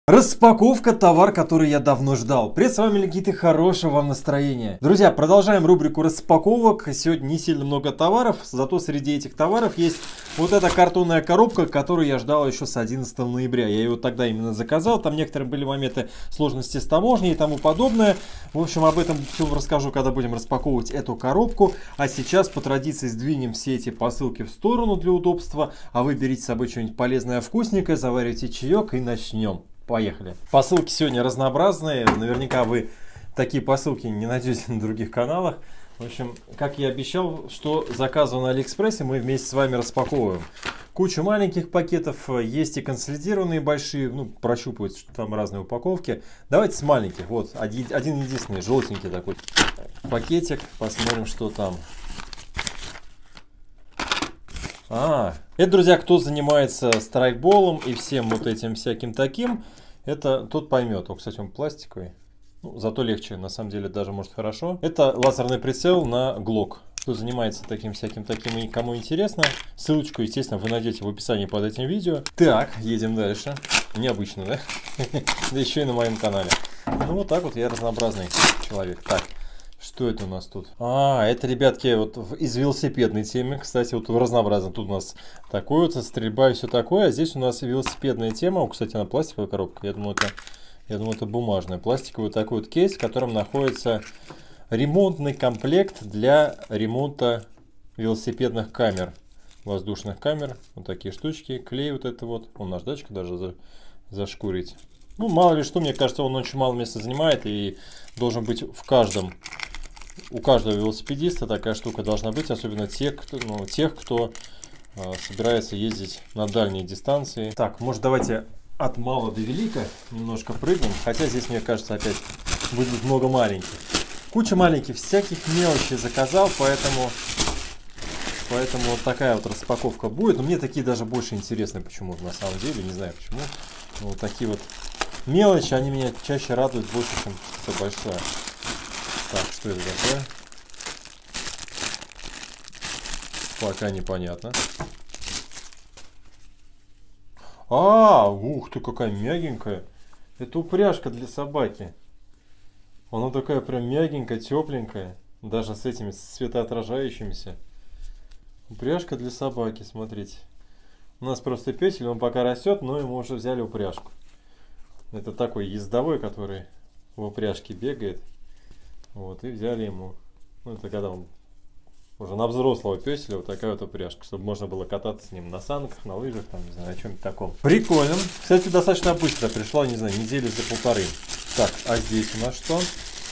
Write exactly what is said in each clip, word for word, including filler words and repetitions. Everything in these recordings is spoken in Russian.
Распаковка, товар, который я давно ждал. Привет, с вами Легит, хорошего вам настроения. Друзья, продолжаем рубрику распаковок. Сегодня не сильно много товаров, зато среди этих товаров есть вот эта картонная коробка, которую я ждал еще с одиннадцатого ноября. Я ее тогда именно заказал, там некоторые были моменты сложности с таможней и тому подобное. В общем, об этом все расскажу, когда будем распаковывать эту коробку. А сейчас по традиции сдвинем все эти посылки в сторону для удобства, а вы берите с собой что-нибудь полезное, вкусненькое, заваривайте чаек и начнем. Поехали. Посылки сегодня разнообразные. Наверняка вы такие посылки не найдете на других каналах. В общем, как я обещал, что заказываю на Алиэкспрессе, мы вместе с вами распаковываем. Куча маленьких пакетов, есть и консолидированные большие, ну, прощупывать, что там разные упаковки. Давайте с маленьких. Вот, один, один единственный, желтенький такой пакетик. Посмотрим, что там. А, это, друзья, кто занимается страйкболом и всем вот этим всяким таким, это тот поймет. О, кстати, он пластиковый, ну, зато легче, на самом деле, даже может хорошо. Это лазерный прицел на Glock. Кто занимается таким всяким таким и кому интересно, ссылочку, естественно, вы найдете в описании под этим видео. Так, едем дальше. Необычно, да? Да еще и на моем канале. Ну, вот так вот я разнообразный человек. Так. Что это у нас тут? А, это, ребятки, вот из велосипедной темы. Кстати, вот разнообразно. Тут у нас такое вот, стрельба и все такое. А здесь у нас велосипедная тема. Кстати, она пластиковая коробка. Я думаю, это, я думаю, это бумажная. Пластиковый такой вот кейс, в котором находится ремонтный комплект для ремонта велосипедных камер. Воздушных камер. Вот такие штучки. Клей вот это вот. Он наждачка даже за, зашкурить. Ну, мало ли что, мне кажется, он очень мало места занимает и должен быть в каждом. У каждого велосипедиста такая штука должна быть, особенно тех, кто, ну, тех, кто э, собирается ездить на дальние дистанции. Так, может, давайте от мала до велика немножко прыгнем. Хотя здесь, мне кажется, опять будет много маленьких. Куча маленьких всяких мелочей заказал, поэтому, поэтому вот такая вот распаковка будет. Но мне такие даже больше интересны почему-то на самом деле, не знаю почему. Но вот такие вот мелочи, они меня чаще радуют больше, чем что-то большое. Так, что это такое? Пока непонятно. А, ух ты, какая мягенькая. Это упряжка для собаки. Она такая прям мягенькая, тепленькая. Даже с этими светоотражающимися. Упряжка для собаки, смотрите. У нас просто песель, он пока растет, но ему уже взяли упряжку. Это такой ездовой, который в упряжке бегает. Вот, и взяли ему. Ну, это когда он уже на взрослого песеля, вот такая вот упряжка, чтобы можно было кататься с ним на санках, на лыжах, там, не знаю, на чем-то таком. Прикольно. Кстати, достаточно быстро пришла, не знаю, недели за полторы. Так, а здесь у нас что?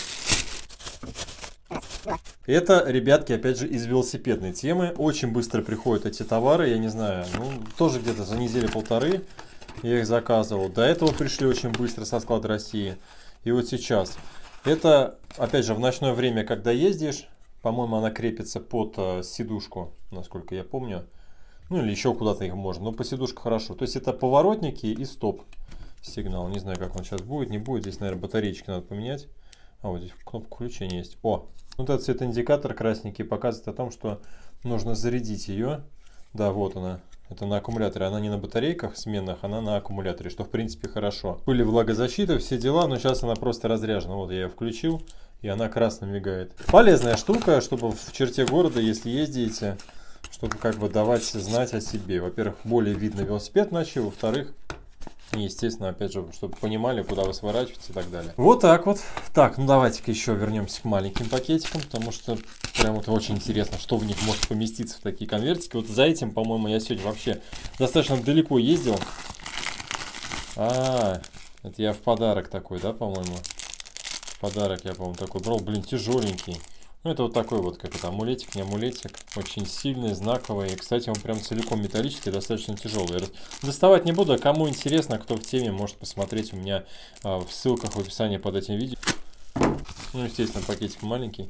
Это, ребятки, опять же, из велосипедной темы. Очень быстро приходят эти товары, я не знаю, ну, тоже где-то за неделю-полторы я их заказывал. До этого пришли очень быстро со склада России. И вот сейчас. Это, опять же, в ночное время, когда ездишь, по-моему, она крепится под э, сидушку, насколько я помню. Ну, или еще куда-то их можно, но по сидушке хорошо. То есть это поворотники и стоп сигнал. Не знаю, как он сейчас будет, не будет. Здесь, наверное, батареечки надо поменять. А, вот здесь кнопка включения есть. О, вот этот цветоиндикатор красненький показывает о том, что нужно зарядить ее. Да, вот она. Это на аккумуляторе. Она не на батарейках сменных, она на аккумуляторе, что в принципе хорошо. Были влагозащита, все дела, но сейчас она просто разряжена. Вот я ее включил, и она красно мигает. Полезная штука, чтобы в черте города, если ездите, чтобы как бы давать знать о себе. Во-первых, более видно велосипед начал, во-вторых, естественно, опять же, чтобы понимали, куда вы сворачиваете и так далее. Вот так вот. Так, ну давайте-ка еще вернемся к маленьким пакетикам, потому что прям вот очень интересно, что в них может поместиться в такие конвертики. Вот за этим, по-моему, я сегодня вообще достаточно далеко ездил. А, это я в подарок такой, да, по-моему? В подарок я, по-моему, такой брал. Блин, тяжеленький. Ну, это вот такой вот, как это, амулетик, не амулетик. Очень сильный, знаковый. И, кстати, он прям целиком металлический, достаточно тяжелый. Доставать не буду, а кому интересно, кто в теме, может посмотреть у меня а, в ссылках в описании под этим видео. Ну, естественно, пакетик маленький.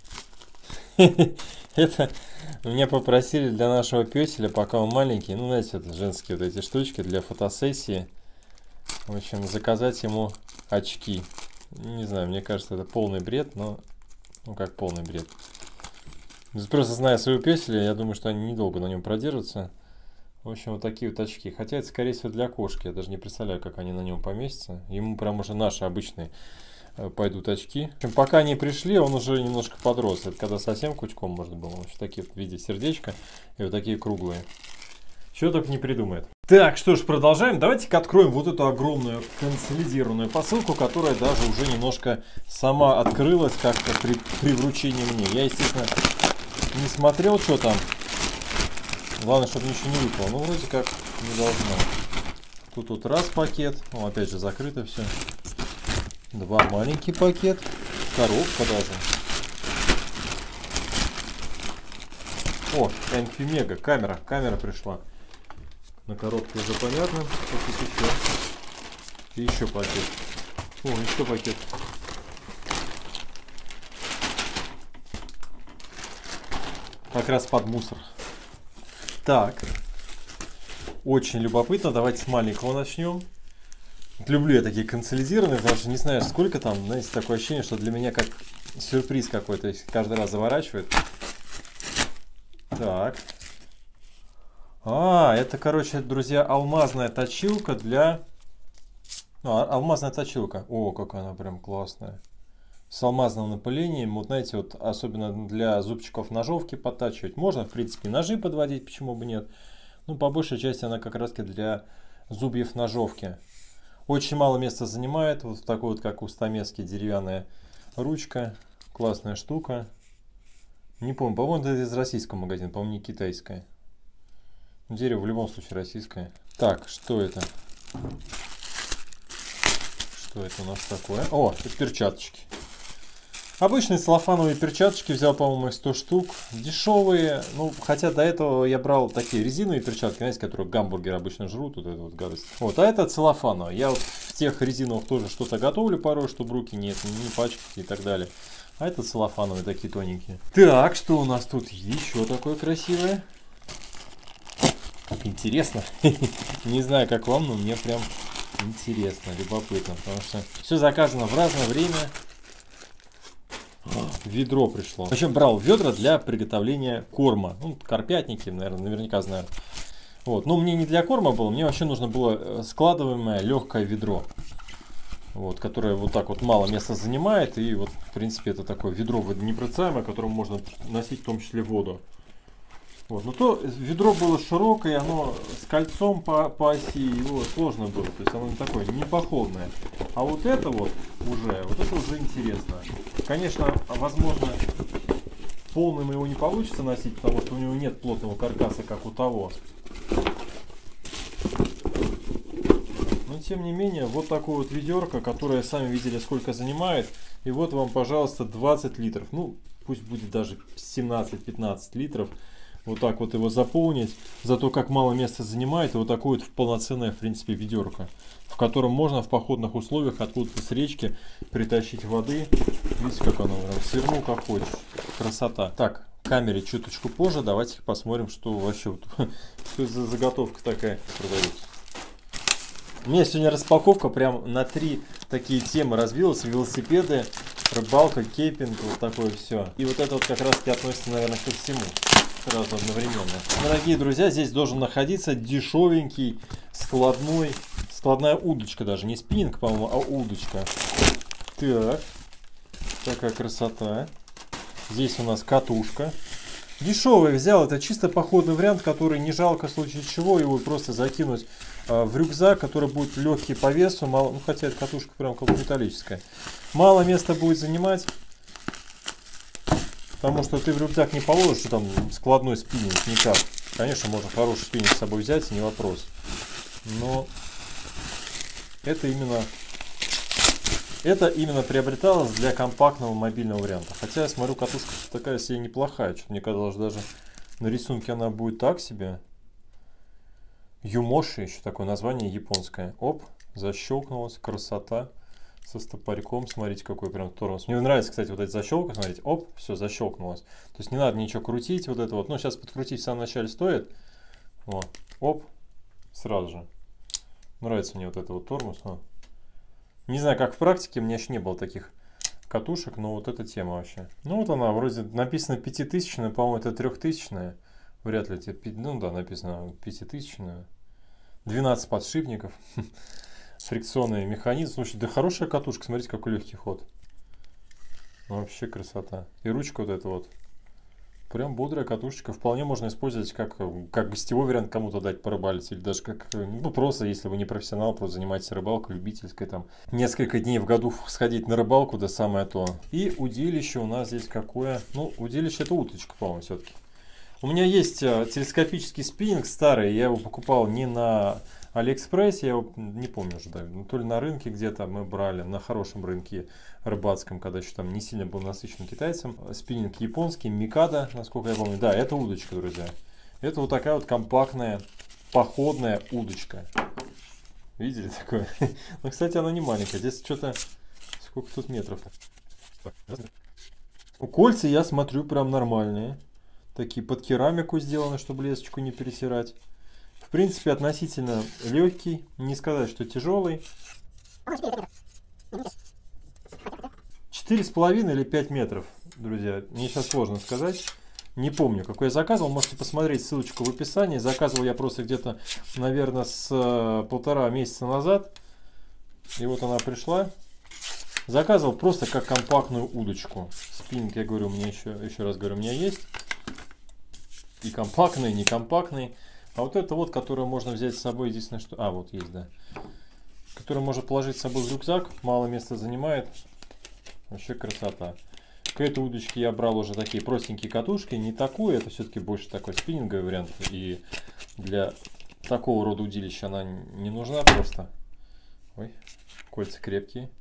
Это меня попросили для нашего песеля, пока он маленький. Ну, знаете, это женские вот эти штучки для фотосессии. В общем, заказать ему очки. Не знаю, мне кажется, это полный бред, но... Ну, как полный бред. Просто зная своего песеля, я думаю, что они недолго на нем продержатся. В общем, вот такие вот очки. Хотя это, скорее всего, для кошки. Я даже не представляю, как они на нем поместятся. Ему прям уже наши обычные пойдут очки. В общем, пока они пришли, он уже немножко подрос. Это когда совсем кучком можно было. В общем, такие в виде сердечка и вот такие круглые. Чего только не придумает. Так, что ж, продолжаем. Давайте-ка откроем вот эту огромную консолидированную посылку, которая даже уже немножко сама открылась как-то при, при вручении мне. Я, естественно, не смотрел, что там. Главное, чтобы ничего не выпало. Ну, вроде как не должно. Тут вот раз пакет. Ну, опять же, закрыто все. Два маленький пакет. Коробка даже. О, Инфимега. Камера. Камера пришла. На коробке уже понятно. Еще. И еще пакет. О, еще пакет. Как раз под мусор. Так. Очень любопытно. Давайте с маленького начнем. Люблю я такие консолидированные, потому что не знаешь, сколько там. Знаете, такое ощущение, что для меня как сюрприз какой-то. Каждый раз заворачивает. Так. А, это, короче, друзья, алмазная точилка для... А, алмазная точилка. О, какая она прям классная. С алмазным напылением. Вот, знаете, вот особенно для зубчиков ножовки подтачивать. Можно, в принципе, ножи подводить, почему бы нет. Ну, по большей части она как раз для зубьев ножовки. Очень мало места занимает. Вот такой вот, как у стамески, деревянная ручка. Классная штука. Не помню, по-моему, это из российского магазина, по-моему, не китайская. Дерево в любом случае российское. Так, что это? Что это у нас такое? О, это перчаточки. Обычные целлофановые перчаточки. Взял, по-моему, их сто штук. Дешевые. Ну, хотя до этого я брал такие резиновые перчатки, знаете, которые гамбургеры обычно жрут. Вот эту вот гадость. Вот, а это целлофановые. Я вот в тех резиновых тоже что-то готовлю порой, чтобы руки нет, не пачкать и так далее. А это целлофановые, такие тоненькие. Так, что у нас тут еще такое красивое? Интересно. Не знаю, как вам, но мне прям интересно, любопытно. Потому что все заказано в разное время. Ведро пришло. В общем, брал ведра для приготовления корма. Ну, карпятники, наверное, наверняка знаю. Вот. Но мне не для корма было, мне вообще нужно было складываемое легкое ведро. Вот, которое вот так вот мало места занимает. И вот, в принципе, это такое ведро водонепроницаемое, которым можно носить в том числе воду. Вот. Но то ведро было широкое, оно с кольцом по, по оси, его сложно было, то есть оно не такое, не походное. А вот это вот уже, вот это уже интересно. Конечно, возможно, полным его не получится носить, потому что у него нет плотного каркаса, как у того. Но тем не менее, вот такое вот ведерко, которое сами видели, сколько занимает. И вот вам, пожалуйста, двадцать литров. Ну, пусть будет даже семнадцать-пятнадцать литров. Вот так вот его заполнить. Зато как мало места занимает. И вот такое вот полноценное, в принципе, ведерко. В котором можно в походных условиях откуда-то с речки притащить воды. Видите, как оно прям свернул как хочешь. Красота. Так, к камере чуточку позже. Давайте посмотрим, что вообще вот, что за заготовка такая продается. У меня сегодня распаковка прям на три такие темы разбилась. Велосипеды, рыбалка, кемпинг, вот такое все. И вот это вот как раз таки относится, наверное, ко всему. Сразу одновременно. Дорогие друзья, здесь должен находиться дешевенький складной, складная удочка даже. Не спиннинг, по-моему, а удочка. Так, такая красота. Здесь у нас катушка. Дешевый взял, это чисто походный вариант, который не жалко в случае чего его просто закинуть э, в рюкзак, который будет легкий по весу. Мало, ну, хотя эта катушка прям как металлическая. Мало места будет занимать. Потому что ты в рюкзак не положишь, что там складной спиннинг никак. Конечно, можно хороший спиннинг с собой взять, не вопрос. Но это именно, это именно приобреталось для компактного мобильного варианта. Хотя я смотрю, катушка такая себе неплохая. Что-то мне казалось, даже на рисунке она будет так себе. Юмоши, еще такое название японское. Оп, защелкнулась, красота. Со стопориком, смотрите, какой прям тормоз. Мне нравится, кстати, вот эта защелка, смотрите, оп, все, защелкнулось. То есть не надо ничего крутить, вот это вот. Ну, сейчас подкрутить в самом начале стоит. Вот, оп, сразу же. Нравится мне вот это вот тормоз. О. Не знаю, как в практике, у меня еще не было таких катушек, но вот эта тема вообще. Ну, вот она, вроде написано пятитысячная, по-моему, это трехтысячная. Вряд ли тебе, ну да, написано пятитысячная. двенадцать подшипников. Фрикционный механизм. Слушай, да хорошая катушка, смотрите, какой легкий ход. Вообще красота. И ручка вот эта вот. Прям бодрая катушечка. Вполне можно использовать как, как гостевой вариант, кому-то дать порыбалить. Или даже как, ну просто, если вы не профессионал, просто занимаетесь рыбалкой, любительской, там, несколько дней в году сходить на рыбалку, да самое то. И удилище у нас здесь какое? Ну, удилище это уточка, по-моему, все-таки. У меня есть телескопический спиннинг старый, я его покупал не на Алиэкспрессе, я его не помню уже, да, то ли на рынке где-то мы брали, на хорошем рынке рыбацком, когда еще там не сильно был насыщен китайцем. Спиннинг японский, Микада, насколько я помню. Да, это удочка, друзья. Это вот такая вот компактная походная удочка. Видели такое? Ну, кстати, она не маленькая. Здесь что-то... Сколько тут метров? Кольца, я смотрю, прям нормальные. Такие под керамику сделаны, чтобы лесочку не перетирать. В принципе, относительно легкий. Не сказать, что тяжелый. Четыре с половиной или пять метров, друзья. Мне сейчас сложно сказать. Не помню, какой я заказывал. Можете посмотреть ссылочку в описании. Заказывал я просто где-то, наверное, с полтора месяца назад. И вот она пришла. Заказывал просто как компактную удочку. Спиннинг, я говорю, у меня еще, еще раз говорю, у меня есть. И компактный, и не компактный. А вот это вот, которую можно взять с собой, единственное, что... А, вот есть, да. Которую можно положить с собой в рюкзак. Мало места занимает. Вообще красота. К этой удочке я брал уже такие простенькие катушки. Не такую, это все-таки больше такой спиннинговый вариант. И для такого рода удилища она не нужна просто. Ой, кольца крепкие.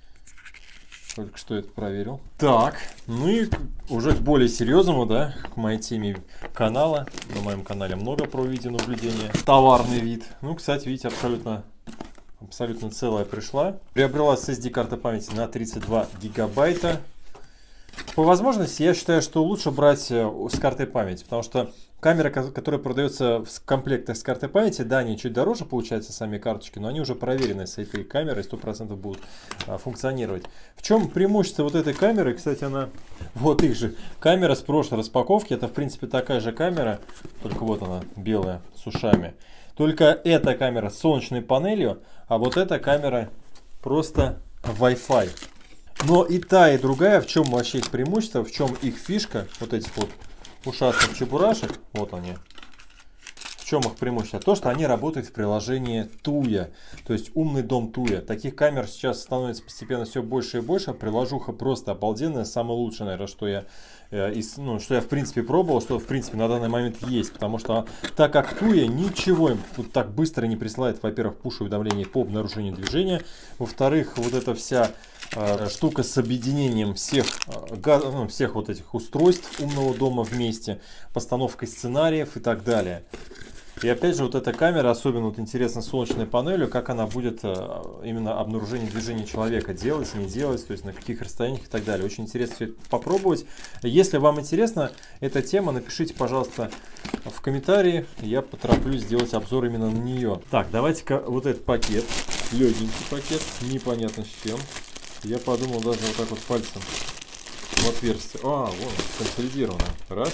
Только что это проверил. Так, ну и уже к более серьезному, да, к моей теме канала. На моем канале много про видеонаблюдение. Товарный вид. Ну, кстати, видите, абсолютно, абсолютно целая пришла. Приобрела эс эс ди-карта памяти на тридцать два гигабайта. По возможности, я считаю, что лучше брать с картой памяти, потому что камера, которая продается в комплектах с картой памяти, да, они чуть дороже, получается, сами карточки, но они уже проверены с этой камерой, сто процентов будут а, функционировать. В чем преимущество вот этой камеры? Кстати, она, вот их же, камера с прошлой распаковки, это, в принципе, такая же камера, только вот она, белая, с ушами. Только эта камера с солнечной панелью, а вот эта камера просто Wi-Fi. Но и та, и другая, в чем вообще их преимущество, в чем их фишка, вот этих вот ушастых чебурашек, вот они. В чем их преимущество? То, что они работают в приложении Туя, то есть умный дом Туя. Таких камер сейчас становится постепенно все больше и больше. Приложуха просто обалденная, самое лучшее, наверное, что я, э, из, ну, что я в принципе пробовал, что в принципе на данный момент есть. Потому что так как Туя ничего им вот так быстро не присылает, во-первых, пуш-уведомления по обнаружению движения, во-вторых, вот эта вся штука с объединением всех, ну, всех вот этих устройств умного дома вместе, постановкой сценариев и так далее. И опять же, вот эта камера, особенно вот интересно с солнечной панелью, как она будет именно обнаружение движения человека делать, не делать, то есть на каких расстояниях и так далее. Очень интересно все это попробовать. Если вам интересна эта тема, напишите, пожалуйста, в комментарии, я потороплюсь сделать обзор именно на нее. Так, давайте-ка вот этот пакет, легенький пакет, непонятно с чем. Я подумал даже вот так вот пальцем в отверстие. А, вон, консолидировано. Раз.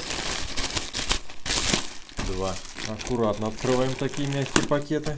Два. Аккуратно открываем такие мягкие пакеты.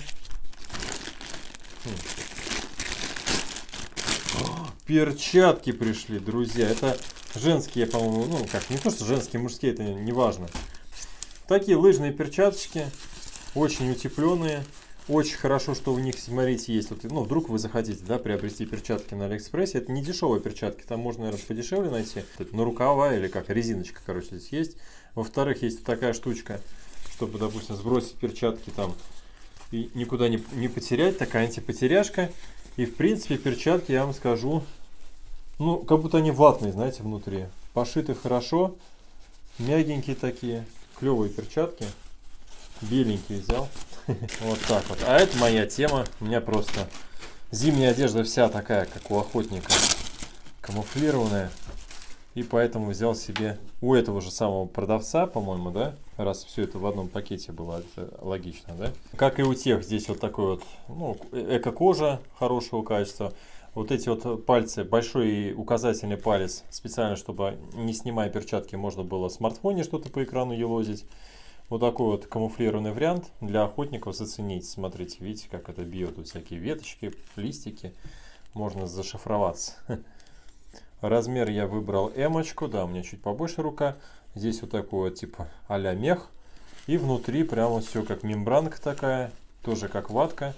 О, перчатки пришли, друзья. Это женские, по-моему, ну как, не то, что женские, мужские, это не важно. Такие лыжные перчаточки. Очень утепленные. Очень хорошо, что у них, смотрите, есть. Вот, ну, вдруг вы захотите, да, приобрести перчатки на Алиэкспрессе. Это не дешевые перчатки, там можно, наверное, подешевле найти. На рукава или как, резиночка, короче, здесь есть. Во-вторых, есть такая штучка, чтобы, допустим, сбросить перчатки там и никуда не, не потерять. Такая антипотеряшка. И, в принципе, перчатки, я вам скажу, ну, как будто они ватные, знаете, внутри. Пошиты хорошо, мягенькие такие, клевые перчатки. Беленький взял. Вот так вот. А это моя тема. У меня просто зимняя одежда вся такая, как у охотника. Камуфлированная. И поэтому взял себе у этого же самого продавца, по-моему, да? Раз все это в одном пакете было, это логично, да? Как и у тех, здесь вот такой вот, ну, эко-кожа хорошего качества. Вот эти вот пальцы, большой и указательный палец, специально, чтобы, не снимая перчатки, можно было в смартфоне что-то по экрану елозить. Вот такой вот камуфлированный вариант для охотников заценить. Смотрите, видите, как это бьет. Тут всякие веточки, листики. Можно зашифроваться. Размер я выбрал эмочку. Да, у меня чуть побольше рука. Здесь вот такой вот типа а-ля мех. И внутри прямо все как мембранка такая. Тоже как ватка.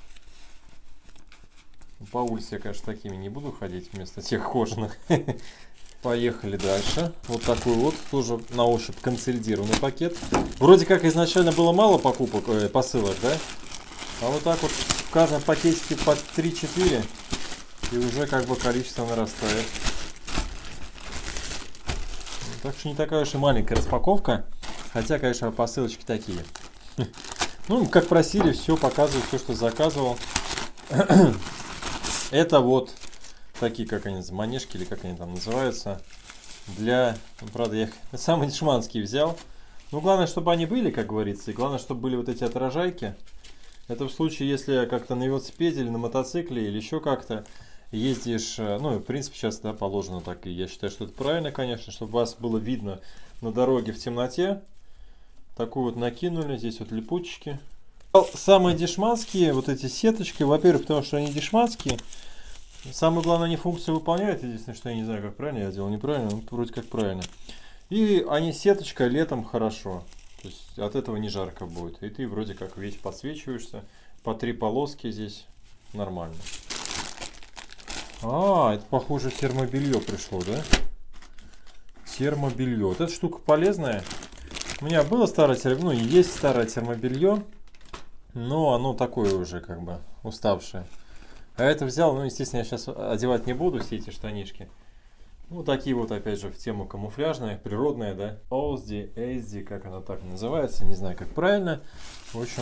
По улице я, конечно, такими не буду ходить вместо тех кожаных. Поехали дальше. Вот такой вот, тоже на ощупь консолидированный пакет. Вроде как изначально было мало покупок, э, посылок, да? А вот так вот в каждом пакетике по три-четыре. И уже как бы количество нарастает. Так что не такая уж и маленькая распаковка. Хотя, конечно, посылочки такие. Ну, как просили, все показываю, все, что заказывал. Это вот такие, как они, манежки или как они там называются. Для, ну, правда, я их самые дешманские взял. Ну, главное, чтобы они были, как говорится. И главное, чтобы были вот эти отражайки. Это в случае, если как-то на велосипеде или на мотоцикле или еще как-то ездишь. Ну, в принципе, сейчас, да, положено так. И я считаю, что это правильно, конечно, чтобы вас было видно на дороге в темноте. Такую вот накинули. Здесь вот липучки. Самые дешманские, вот эти сеточки. Во-первых, потому что они дешманские. Самое главное, они функцию выполняют. Единственное, что я не знаю, как правильно я делал, неправильно, но вроде как правильно. И они сеточка летом хорошо. То есть от этого не жарко будет. И ты вроде как весь подсвечиваешься. По три полоски здесь нормально. А, это похоже термобелье пришло, да? Термобелье. Вот эта штука полезная. У меня было старое термобелье, ну и есть старое термобелье. Но оно такое уже как бы уставшее. А это взял, ну, естественно, я сейчас одевать не буду, все эти штанишки. Ну, такие вот, опять же, в тему камуфляжная, природная, да. Озди, Эйзди, как она так называется, не знаю, как правильно. В общем,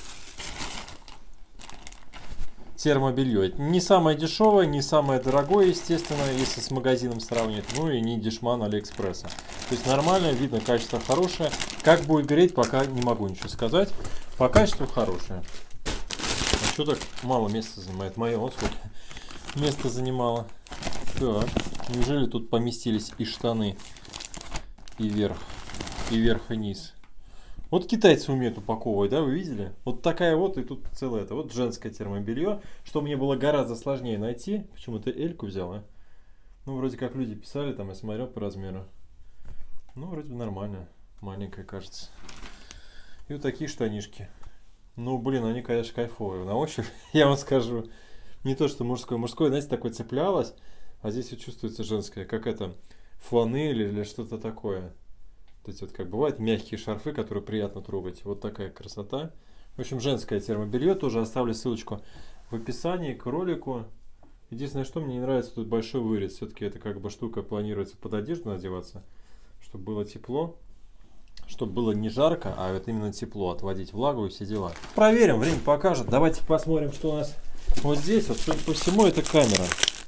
термобелье. Не самое дешевое, не самое дорогое, естественно, если с магазином сравнивать. Ну, и не дешман Алиэкспресса. То есть нормально, видно, качество хорошее. Как будет греть, пока не могу ничего сказать. По качеству хорошее. А что так мало места занимает? Мое вот сколько места занимало. Так, неужели тут поместились и штаны, и верх, и верх, и низ? Вот китайцы умеют упаковывать, да, вы видели? Вот такая вот, и тут целое это. Вот женское термобелье, что мне было гораздо сложнее найти. Почему ты эльку взял, а? Ну, вроде как люди писали, там я смотрел по размеру. Ну, вроде бы нормально. Маленькая, кажется. И вот такие штанишки. Ну, блин, они, конечно, кайфовые. На ощупь, я вам скажу. Не то, что мужской. Мужской, знаете, такой цеплялось. А здесь вот чувствуется женское. Как это, фланель или что-то такое. То есть вот как бывают мягкие шарфы, которые приятно трогать. Вот такая красота. В общем, женское термобелье. Тоже оставлю ссылочку в описании к ролику. Единственное, что мне не нравится, тут большой вырез. Все-таки это как бы штука планируется под одежду надеваться. Чтобы было тепло. Чтобы было не жарко, а вот именно тепло, отводить влагу и все дела. Проверим, время покажет. Давайте посмотрим, что у нас вот здесь. Вот, судя по всему, это камера.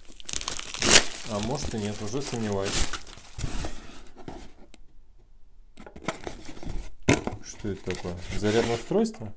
А может и нет, уже сомневаюсь. Что это такое? Зарядное устройство?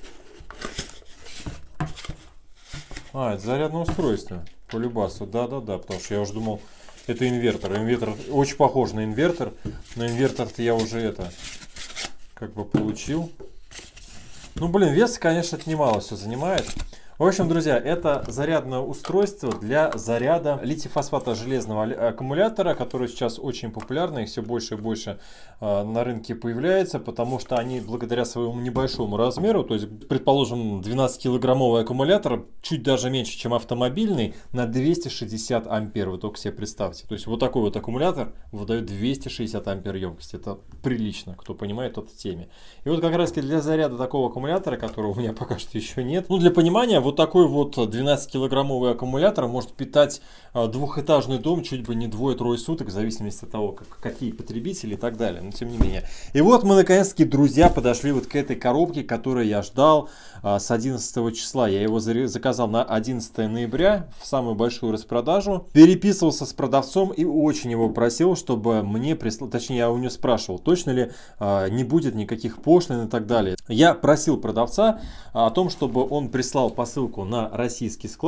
А, это зарядное устройство. По любасу. Да-да-да, потому что я уже думал, это инвертор. Инвертор очень похож на инвертор. Но инвертор-то я уже это как бы получил. Ну, блин, вес, конечно, это немало все занимает. В общем, друзья, это зарядное устройство для заряда литий-фосфата железного аккумулятора, который сейчас очень популярный, их все больше и больше э, на рынке появляется, потому что они благодаря своему небольшому размеру, то есть, предположим, двенадцатикилограммовый аккумулятор, чуть даже меньше, чем автомобильный, на двести шестьдесят ампер, вы только себе представьте. То есть, вот такой вот аккумулятор выдает двести шестьдесят ампер емкости, это прилично, кто понимает, тот в теме. И вот как раз для заряда такого аккумулятора, которого у меня пока что еще нет, ну, для понимания, вот такой вот двенадцатикилограммовый аккумулятор может питать двухэтажный дом чуть бы не двое-трое суток, в зависимости от того, как, какие потребители и так далее. Но тем не менее. И вот мы наконец-таки, друзья, подошли вот к этой коробке, которую я ждал а, с одиннадцатого числа. Я его заказал на одиннадцатое ноября в самую большую распродажу. Переписывался с продавцом и очень его просил, чтобы мне прислал, точнее я у него спрашивал, точно ли а, не будет никаких пошлин и так далее. Я просил продавца о том, чтобы он прислал посылку на российский склад,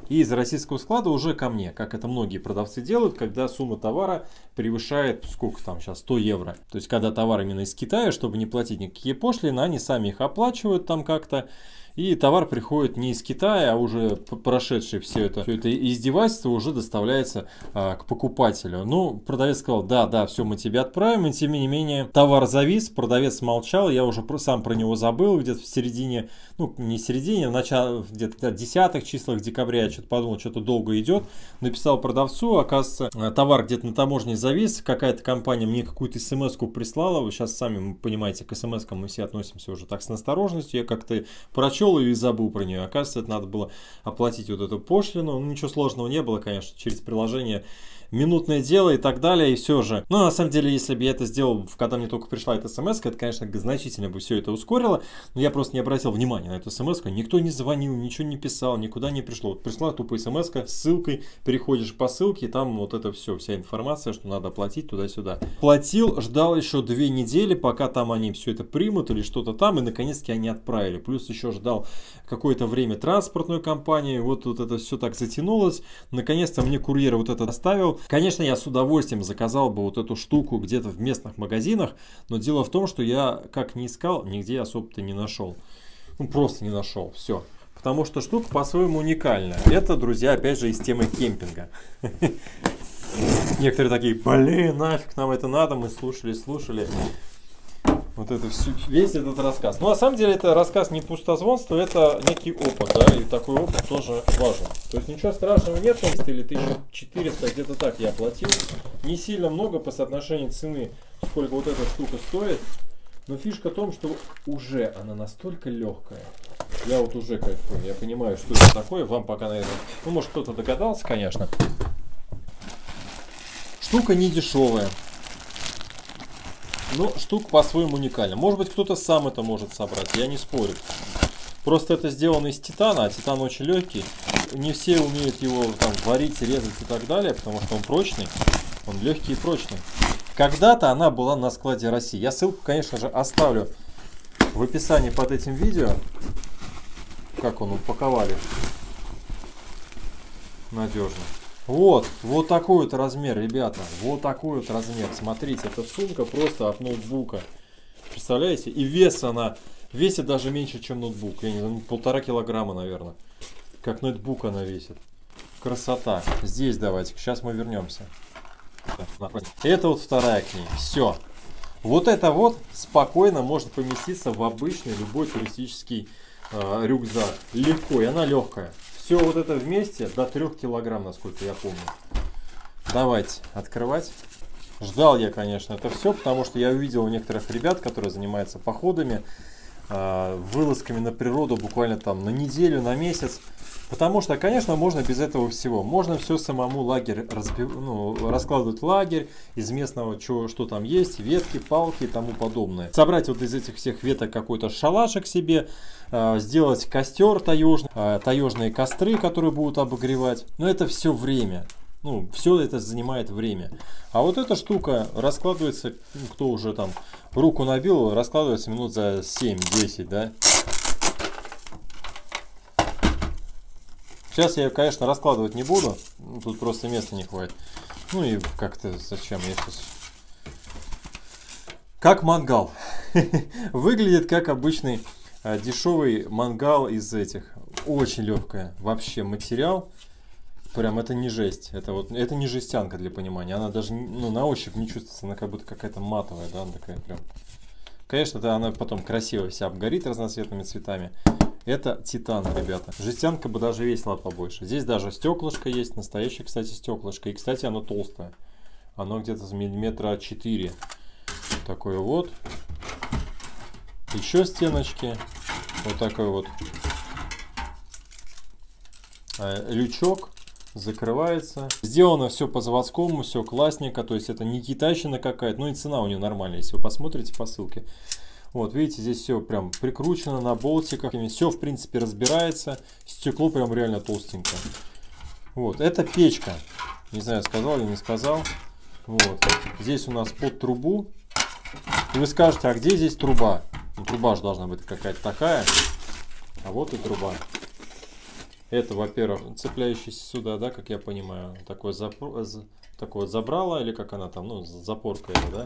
и из российского склада уже ко мне, как это многие продавцы делают, когда сумма товара превышает, сколько там сейчас, сто евро. То есть, когда товар именно из Китая, чтобы не платить никакие пошлины, они сами их оплачивают там как-то. И товар приходит не из Китая, а уже прошедший все это, все это издевательство уже доставляется а, к покупателю. Ну, продавец сказал, да, да, все, мы тебе отправим. И тем не менее, товар завис, продавец молчал, я уже сам про него забыл, где-то в середине, ну, не в середине, в начале, где-то в десятых числах декабря я что-то подумал, что-то долго идет. Написал продавцу, оказывается, товар где-то на таможне завис, какая-то компания мне какую-то смс-ку прислала. Вы сейчас сами понимаете, к смс-кам мы все относимся уже так с настороженностью. Я как-то прочел ее и забыл про нее. Оказывается, это надо было оплатить вот эту пошлину. Ну, ничего сложного не было, конечно, через приложение. Минутное дело и так далее, и все же. Но на самом деле, если бы я это сделал, когда мне только пришла эта смс, это, конечно, значительно бы все это ускорило. Но я просто не обратил внимания на эту смс. Никто не звонил, ничего не писал, никуда не пришло. Вот пришла тупая смс с ссылкой, переходишь по ссылке, и там вот это все, вся информация, что надо платить туда-сюда. Платил, ждал еще две недели, пока там они все это примут или что-то там, и наконец-таки они отправили. Плюс еще ждал какое-то время транспортную компанию, вот, вот это все так затянулось. Наконец-то мне курьер вот это доставил. Конечно, я с удовольствием заказал бы вот эту штуку где-то в местных магазинах, но дело в том, что я как не искал, нигде особо-то не нашел. Ну, просто не нашел, все. Потому что штука по-своему уникальная. Это, друзья, опять же, из темы кемпинга. Некоторые такие, блин, нафиг нам это надо, мы слушали, слушали. Вот это все, весь этот рассказ. Ну, на самом деле, это рассказ не пустозвонство, это некий опыт, да, и такой опыт тоже важен. То есть ничего страшного нет, или тысяча четыреста, где-то так я оплатил. Не сильно много по соотношению цены, сколько вот эта штука стоит. Но фишка в том, что уже она настолько легкая. Я вот уже кайфую, я понимаю, что это такое. Вам пока, наверное, ну, может, кто-то догадался, конечно. Штука не дешевая. Но штука по-своему уникальна. Может быть, кто-то сам это может собрать, я не спорю. Просто это сделано из титана, а титан очень легкий. Не все умеют его там варить, резать и так далее, потому что он прочный. Он легкий и прочный. Когда-то она была на складе России. Я ссылку, конечно же, оставлю в описании под этим видео. Как он упаковали. Надежно. Вот, вот такой вот размер, ребята, вот такой вот размер. Смотрите, это сумка просто от ноутбука. Представляете? И вес она, весит даже меньше, чем ноутбук. Я не знаю, полтора килограмма, наверное. Как ноутбук она весит. Красота. Здесь давайте, сейчас мы вернемся. Это вот вторая к ней. Все. Вот это вот спокойно может поместиться в обычный любой туристический э, рюкзак. Легко, и она легкая. Все вот это вместе до трёх килограмм, насколько я помню. Давайте открывать. Ждал я, конечно, это все, потому что я увидел у некоторых ребят, которые занимаются походами, вылазками на природу буквально там на неделю, на месяц. Потому что, конечно, можно без этого всего. Можно все самому лагерь разбив... ну, раскладывать лагерь из местного, что, что там есть, ветки, палки и тому подобное. Собрать вот из этих всех веток какой-то шалашик себе, э, сделать костер таежный, э, таежные костры, которые будут обогревать. Но это все время. Ну, все это занимает время. А вот эта штука раскладывается, ну, кто уже там руку набил, раскладывается минут за семь-десять, да. Сейчас я ее, конечно, раскладывать не буду. Тут просто места не хватит. Ну и как-то зачем? Я сейчас... Как мангал. Выглядит как обычный а, дешевый мангал из этих. Очень легкая. Вообще материал. Прям это не жесть. Это вот это не жестянка, для понимания. Она даже, ну, на ощупь не чувствуется. Она как будто какая-то матовая, да, она такая прям. Конечно, да, она потом красиво вся обгорит разноцветными цветами. Это титан, ребята. Жестянка бы даже весила побольше. Здесь даже стеклышко есть. Настоящее, кстати, стеклышко. И, кстати, оно толстое. Оно где-то с миллиметра четыре. Такое вот. Еще стеночки. Вот такой вот лючок. Закрывается. Сделано все по заводскому, все классненько. То есть это не китайщина какая-то. Ну и цена у нее нормальная, если вы посмотрите по ссылке. Вот, видите, здесь все прям прикручено на болтиках. Все, в принципе, разбирается. Стекло прям реально толстенькое. Вот, это печка. Не знаю, сказал или не сказал. Вот, здесь у нас под трубу. И вы скажете, а где здесь труба? Ну, труба же должна быть какая-то такая. А вот и труба. Это, во-первых, цепляющийся сюда, да, как я понимаю, такое, запор... такое забрало, или как она там, ну, запорка это, да.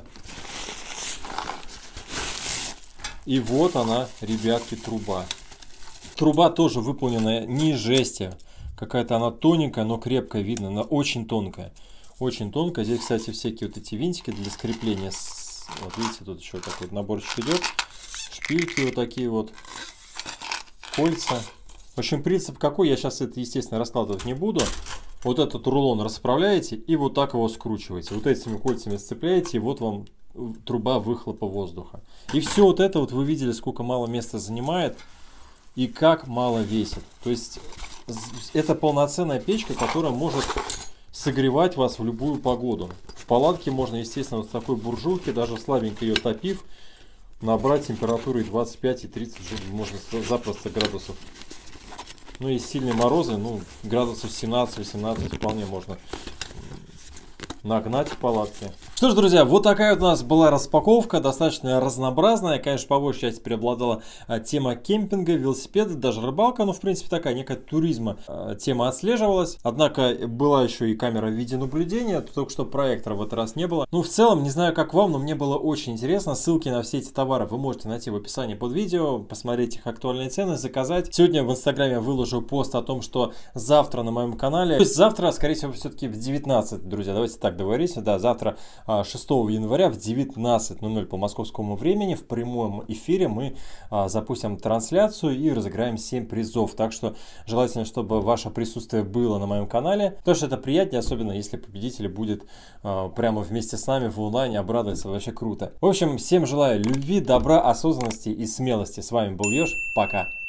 И вот она, ребятки, труба. Труба тоже выполнена не из жести. Какая-то она тоненькая, но крепкая, видно. Она очень тонкая. Очень тонкая. Здесь, кстати, всякие вот эти винтики для скрепления. Вот видите, тут еще такой наборчик идет. Шпильки вот такие вот. Кольца. В общем, принцип какой, я сейчас это, естественно, раскладывать не буду. Вот этот рулон расправляете и вот так его скручиваете. Вот этими кольцами сцепляете, и вот вам труба выхлопа воздуха. И все вот это вот вы видели, сколько мало места занимает и как мало весит. То есть это полноценная печка, которая может согревать вас в любую погоду. В палатке можно, естественно, вот с такой буржуйки, даже слабенько ее топив, набрать температурой двадцать пять и тридцать, можно запросто градусов. Ну и сильные морозы, ну градусов семнадцать-восемнадцать вполне можно нагнать в палатке. Что ж, друзья, вот такая вот у нас была распаковка, достаточно разнообразная. Конечно, по большей части преобладала а, тема кемпинга, велосипеда, даже рыбалка. Но, в принципе, такая некая туризма а, тема отслеживалась. Однако, была еще и камера видеонаблюдения, только что проектора в этот раз не было. Ну, в целом, не знаю, как вам, но мне было очень интересно. Ссылки на все эти товары вы можете найти в описании под видео, посмотреть их актуальные цены, заказать. Сегодня в инстаграме выложу пост о том, что завтра на моем канале, то есть завтра, скорее всего, все-таки в девятнадцать, друзья, давайте так договоримся, да, завтра шестого января в девятнадцать ноль ноль по московскому времени в прямом эфире мы а, запустим трансляцию и разыграем семь призов. Так что желательно, чтобы ваше присутствие было на моем канале, потому что это приятнее, особенно если победитель будет а, прямо вместе с нами в онлайне, обрадоваться, вообще круто. В общем, всем желаю любви, добра, осознанности и смелости. С вами был Ёж, пока!